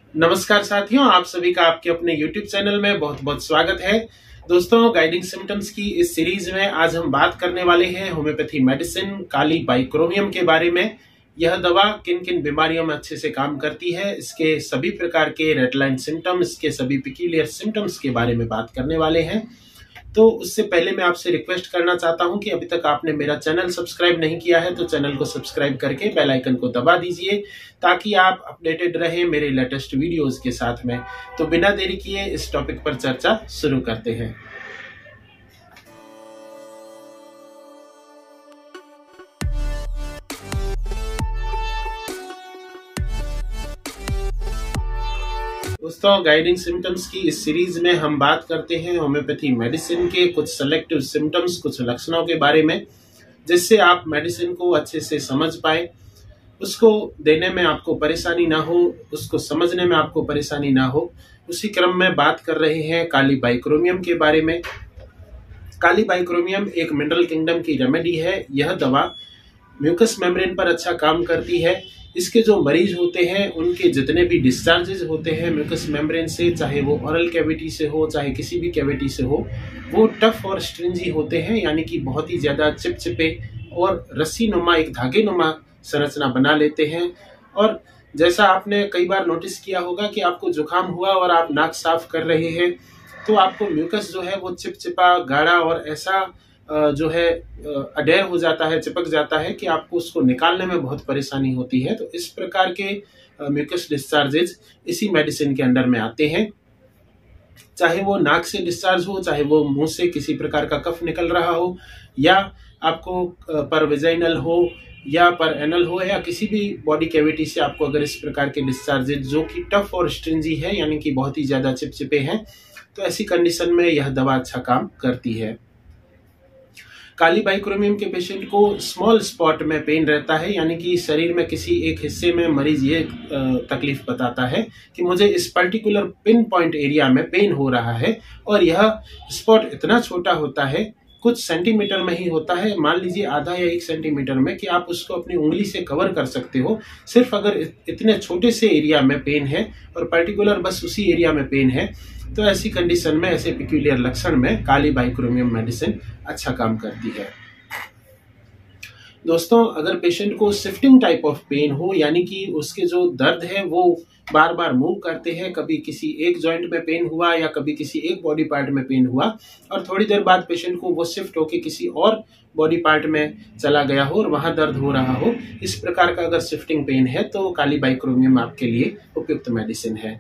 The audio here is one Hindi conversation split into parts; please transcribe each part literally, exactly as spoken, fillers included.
नमस्कार साथियों, आप सभी का आपके अपने YouTube चैनल में बहुत बहुत स्वागत है। दोस्तों, गाइडिंग सिम्टम्स की इस सीरीज में आज हम बात करने वाले हैं होम्योपैथी मेडिसिन काली बाइक्रोमियम के बारे में। यह दवा किन किन बीमारियों में अच्छे से काम करती है, इसके सभी प्रकार के रेड लाइन सिम्टम्स, इसके सभी पिक्यूलियर सिम्टम्स के बारे में बात करने वाले हैं। तो उससे पहले मैं आपसे रिक्वेस्ट करना चाहता हूं कि अभी तक आपने मेरा चैनल सब्सक्राइब नहीं किया है तो चैनल को सब्सक्राइब करके बेल आइकन को दबा दीजिए ताकि आप अपडेटेड रहें मेरे लेटेस्ट वीडियोस के साथ में। तो बिना देरी किए इस टॉपिक पर चर्चा शुरू करते हैं। दोस्तों, गाइडिंग सिम्टम्स की इस सीरीज में हम बात करते हैं होम्योपैथी मेडिसिन के कुछ सेलेक्टिव सिम्टम्स, कुछ लक्षणों के बारे में, जिससे आप मेडिसिन को अच्छे से समझ पाए, उसको देने में आपको परेशानी ना हो, उसको समझने में आपको परेशानी ना हो। उसी क्रम में बात कर रहे हैं काली बाइक्रोमियम के बारे में। काली बाइक्रोमियम एक मिनरल किंगडम की रेमेडी है। यह दवा म्यूकस मेम्ब्रेन पर अच्छा काम करती है। इसके जो मरीज होते हैं उनके जितने भी डिस्चार्जेस होते हैं म्यूकस मेम्ब्रेन से, चाहे वो ओरल कैविटी से हो चाहे किसी भी कैविटी से हो, वो टफ और स्ट्रिंजी होते हैं, यानी कि बहुत ही ज्यादा चिपचिपे और रस्सी नुमा, एक धागे नुमा संरचना बना लेते हैं। और जैसा आपने कई बार नोटिस किया होगा कि आपको जुकाम हुआ और आप नाक साफ कर रहे हैं तो आपको म्यूकस जो है वो चिपचिपा, गाढ़ा और ऐसा जो है अडेर हो जाता है, चिपक जाता है कि आपको उसको निकालने में बहुत परेशानी होती है। तो इस प्रकार के म्यूकस डिस्चार्जेस इसी मेडिसिन के अंडर में आते हैं। चाहे वो नाक से डिस्चार्ज हो, चाहे वो मुंह से किसी प्रकार का कफ निकल रहा हो, या आपको पर वेजाइनल हो या पर एनल हो, या किसी भी बॉडी कैविटी से आपको अगर इस प्रकार के डिस्चार्जेस जो कि टफ और स्ट्रिंजी है, यानी कि बहुत ही ज्यादा चिपचिपे हैं, तो ऐसी कंडीशन में यह दवा अच्छा काम करती है। काली बाइक्रोमियम के पेशेंट को स्मॉल स्पॉट में पेन रहता है, यानी कि शरीर में किसी एक हिस्से में मरीज ये तकलीफ बताता है कि मुझे इस पर्टिकुलर पिन पॉइंट एरिया में पेन हो रहा है, और यह स्पॉट इतना छोटा होता है, कुछ सेंटीमीटर में ही होता है, मान लीजिए आधा या एक सेंटीमीटर में, कि आप उसको अपनी उंगली से कवर कर सकते हो। सिर्फ अगर इतने छोटे से एरिया में पेन है और पर्टिकुलर बस उसी एरिया में पेन है, तो ऐसी कंडीशन में, ऐसे पिक्यूलियर लक्षण में काली बाइक्रोमियम मेडिसिन अच्छा काम करती है। दोस्तों, अगर पेशेंट को शिफ्टिंग टाइप ऑफ पेन हो, यानी कि उसके जो दर्द है वो बार बार मूव करते हैं, कभी किसी एक जॉइंट में पेन हुआ या कभी किसी एक बॉडी पार्ट में पेन हुआ, और थोड़ी देर बाद पेशेंट को वो शिफ्ट होकर किसी और बॉडी पार्ट में चला गया हो और वहां दर्द हो रहा हो, इस प्रकार का अगर शिफ्टिंग पेन है तो काली बाइक्रोमियम आपके लिए उपयुक्त मेडिसिन है।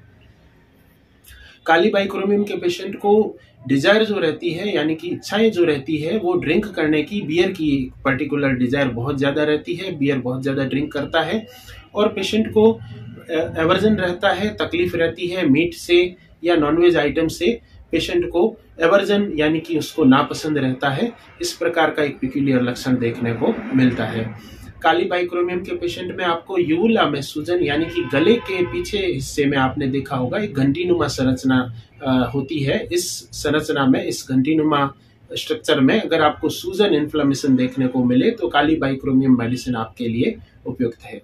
काली बाइक्रोमियम के पेशेंट को डिजायर जो रहती है, यानी कि इच्छाएं जो रहती है, वो ड्रिंक करने की, बियर की पर्टिकुलर डिजायर बहुत ज्यादा रहती है, बियर बहुत ज्यादा ड्रिंक करता है, और पेशेंट को एवर्जन रहता है, तकलीफ रहती है मीट से या नॉनवेज आइटम से, पेशेंट को एवर्जन यानी कि उसको नापसंद रहता है। इस प्रकार का एक पिक्यूलियर लक्षण देखने को मिलता है। काली बाइक्रोमियम के पेशेंट में आपको यूवुला में सूजन, यानी कि गले के पीछे हिस्से में आपने देखा होगा एक घंटीनुमा संरचना होती है। इस संरचना में, इस घंटीनुमा स्ट्रक्चर में अगर आपको सूजन, इन्फ्लेमेशन देखने को मिले तो काली बाइक्रोमियम मेडिसिन आपके लिए उपयुक्त है।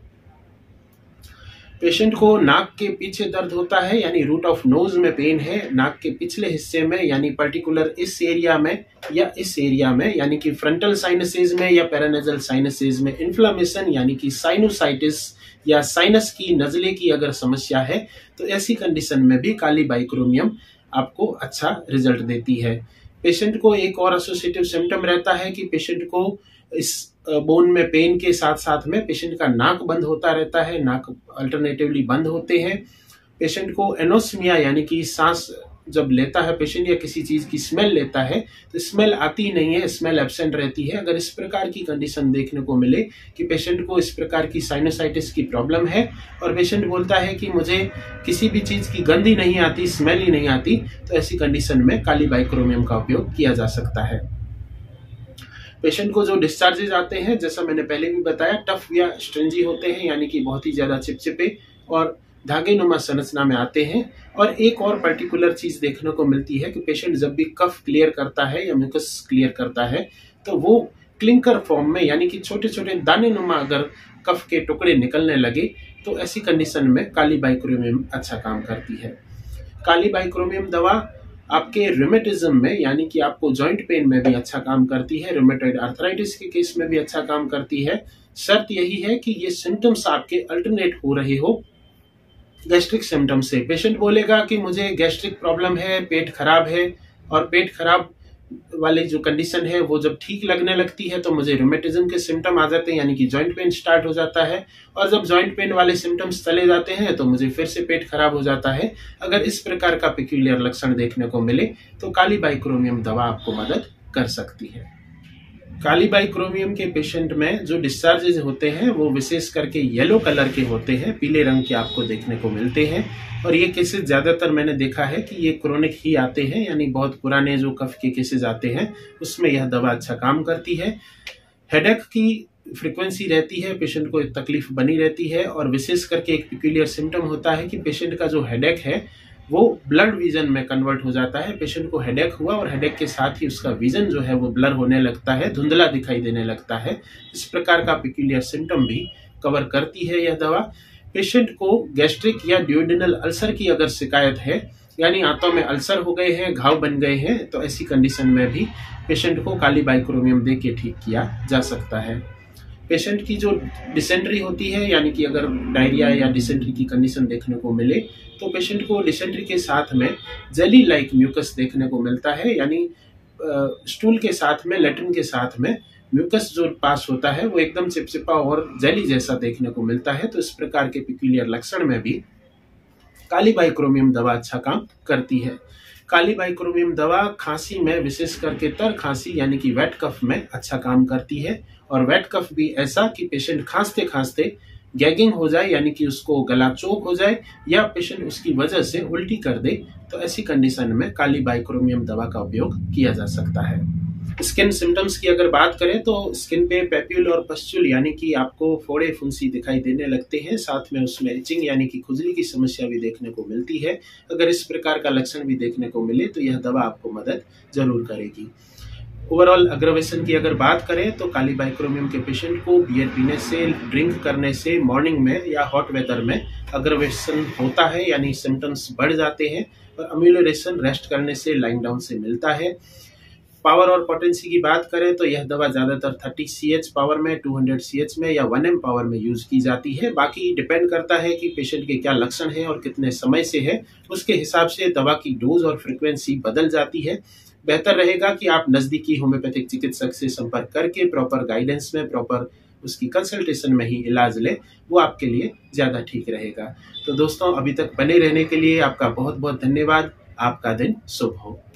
पेशेंट को नाक के पीछे दर्द होता है, यानी रूट ऑफ नोज में पेन है, नाक के पिछले हिस्से में, यानी पर्टिकुलर इस एरिया में या इस एरिया में, यानी कि फ्रंटल साइनसेज में या पैरानेजल साइनसेज में इन्फ्लेमेशन, यानी कि साइनोसाइटिस या साइनस की, नजले की अगर समस्या है, तो ऐसी कंडीशन में भी काली बाइक्रोमियम आपको अच्छा रिजल्ट देती है। पेशेंट को एक और एसोसिएटिव सिम्टम रहता है कि पेशेंट को इस बोन में पेन के साथ साथ में पेशेंट का नाक बंद होता रहता है, नाक अल्टरनेटिवली बंद होते हैं। पेशेंट को एनोस्मिया, यानी कि सांस जब लेता है पेशेंट या किसी चीज की स्मेल लेता है तो स्मेल आती नहीं है, स्मेल एब्सेंट रहती है। अगर इस प्रकार की कंडीशन देखने को मिले कि पेशेंट को इस प्रकार की साइनोसाइटिस की प्रॉब्लम है और पेशेंट बोलता है कि मुझे किसी भी चीज की गंध ही नहीं आती, स्मेल ही नहीं आती, तो ऐसी कंडीशन में काली बाइक्रोमियम का उपयोग किया जा सकता है। पेशेंट को जो डिस्चार्जेस आते हैं, जैसा मैंने पहले भी बताया, टफ या स्ट्रिंजी होते हैं, यानी कि बहुत ही ज्यादा चिपचिपे और धागे नुमा संरचना में आते हैं। और एक और पर्टिकुलर चीज देखने को मिलती है कि पेशेंट जब भी कफ क्लियर करता है या म्यूकस क्लियर करता है तो वो क्लिंकर फॉर्म में यानी कि छोटे छोटे दाने नुमा अगर कफ के टुकड़े निकलने लगे तो ऐसी कंडीशन में काली बाइक्रोमियम अच्छा काम करती है। काली बाइक्रोमियम दवा आपके रूमेटिज्म में यानी कि आपको जॉइंट पेन में भी अच्छा काम करती है, रूमेटॉइड आर्थराइटिस के केस में भी अच्छा काम करती है। शर्त यही है कि ये सिम्टम्स आपके अल्टरनेट हो रहे हो गैस्ट्रिक सिम्टम से। पेशेंट बोलेगा कि मुझे गैस्ट्रिक प्रॉब्लम है, पेट खराब है, और पेट खराब वाली जो कंडीशन है वो जब ठीक लगने लगती है तो मुझे रूमेटिज्म के सिम्टम आ जाते हैं यानी कि जॉइंट पेन स्टार्ट हो जाता है, और जब जॉइंट पेन वाले सिम्टम्स चले जाते हैं तो मुझे फिर से पेट खराब हो जाता है। अगर इस प्रकार का पेक्यूलियर लक्षण देखने को मिले तो काली बाइक्रोमियम दवा आपको मदद कर सकती है। काली बाइक्रोमियम के पेशेंट में जो डिस्चार्जेज होते हैं वो विशेष करके येलो कलर के होते हैं, पीले रंग के आपको देखने को मिलते हैं, और ये केसेस ज्यादातर मैंने देखा है कि ये क्रोनिक ही आते हैं, यानी बहुत पुराने जो कफ के केसेस आते हैं उसमें यह दवा अच्छा काम करती है। हेडेक की फ्रीक्वेंसी रहती है, पेशेंट को तकलीफ बनी रहती है, और विशेष करके एक पिक्यूलियर सिम्टम होता है कि पेशेंट का जो हेडेक है वो ब्लड विजन में कन्वर्ट हो जाता है। पेशेंट को हेडेक हुआ और हेडेक के साथ ही उसका विजन जो है वो ब्लर होने लगता है, धुंधला दिखाई देने लगता है। इस प्रकार का पिक्यूलियर सिम्टम भी कवर करती है यह दवा। पेशेंट को गैस्ट्रिक या ड्यूडेनल अल्सर की अगर शिकायत है, यानी आंतों में अल्सर हो गए हैं, घाव बन गए हैं, तो ऐसी कंडीशन में भी पेशेंट को काली बाइक्रोमियम दे के ठीक किया जा सकता है। पेशेंट की जो डिसेंट्री होती है, यानी कि अगर डायरिया या डिसेंट्री की कंडीशन देखने को मिले तो पेशेंट को डिसेंट्री के साथ में जेली लाइक म्यूकस देखने को मिलता है, यानी स्टूल के साथ में, लेट्रिन के साथ में म्यूकस जो पास होता है वो एकदम चिपचिपा और जेली जैसा देखने को मिलता है। तो इस प्रकार के पिक्यूलियर लक्षण में भी काली बाइक्रोमियम दवा अच्छा काम करती है। काली बाइक्रोमियम दवा खांसी में, विशेष करके तर खांसी यानी कि वेट कफ में अच्छा काम करती है, और वेट कफ भी ऐसा कि पेशेंट खांसते खांसते गैगिंग हो जाए यानी कि उसको गला चोक हो जाए, या पेशेंट उसकी वजह से उल्टी कर दे, तो ऐसी कंडीशन में काली बाइक्रोमियम दवा का उपयोग किया जा सकता है। स्किन सिम्टम्स की अगर बात करें तो स्किन पे पैप्यूल और पस्चुल यानी कि आपको फोड़े फुंसी दिखाई देने लगते हैं, साथ में उसमें इचिंग यानी कि खुजली की समस्या भी देखने को मिलती है। अगर इस प्रकार का लक्षण भी देखने को मिले तो यह दवा आपको मदद जरूर करेगी। ओवरऑल अग्रवेशन की अगर बात करें तो काली बाइक्रोमियम के पेशेंट को बियर पीने से, ड्रिंक करने से, मॉर्निंग में या हॉट वेदर में अग्रवेशन होता है, यानी सिम्टम्स बढ़ जाते हैं, और अम्यूलरेशन रेस्ट करने से, लाइंग डाउन से मिलता है। पावर और पोटेंसी की बात करें तो यह दवा ज्यादातर तीस सी एच पावर में, दो सौ सी एच में या वन एम पावर में यूज की जाती है। बाकी डिपेंड करता है कि पेशेंट के क्या लक्षण है और कितने समय से है, उसके हिसाब से दवा की डोज और फ्रीक्वेंसी बदल जाती है। बेहतर रहेगा कि आप नजदीकी होम्योपैथिक चिकित्सक से संपर्क करके प्रॉपर गाइडेंस में, प्रॉपर उसकी कंसल्टेशन में ही इलाज ले, वो आपके लिए ज्यादा ठीक रहेगा। तो दोस्तों, अभी तक बने रहने के लिए आपका बहुत बहुत धन्यवाद। आपका दिन शुभ हो।